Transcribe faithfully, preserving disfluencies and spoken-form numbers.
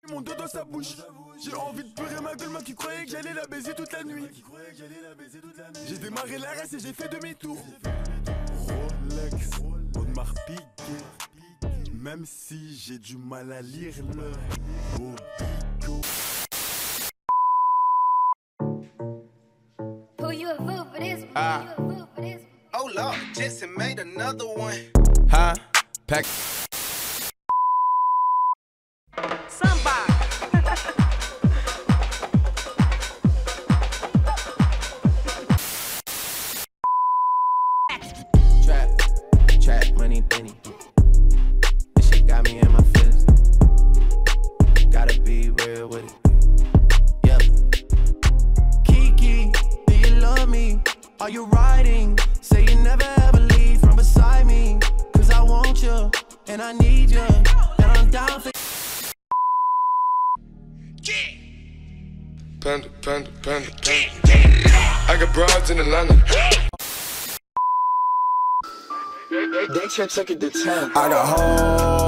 Mon dos dans sa bouche. J'ai envie de pleurer ma gueule, moi qui croyais que j'allais la baiser toute la nuit. J'ai démarré la race et j'ai fait demi-tour. Rolex, Audemars Piguet. Même si j'ai du mal à lire le Bobico. Who you a fool for this? Ah. Who you a fool for this? Oh Lord, Jetson made another one. Huh? Pack. Somebody. Trap, trap, money, penny. This shit got me in my feelings. Gotta be real with it. Yeah. Kiki, do you love me? Are you riding? Say you never ever leave from beside me. Cause I want you, and I need you, and I'm down for Panda, panda, panda, panda. I got broads in Atlanta. They check check it to ten. I got hoes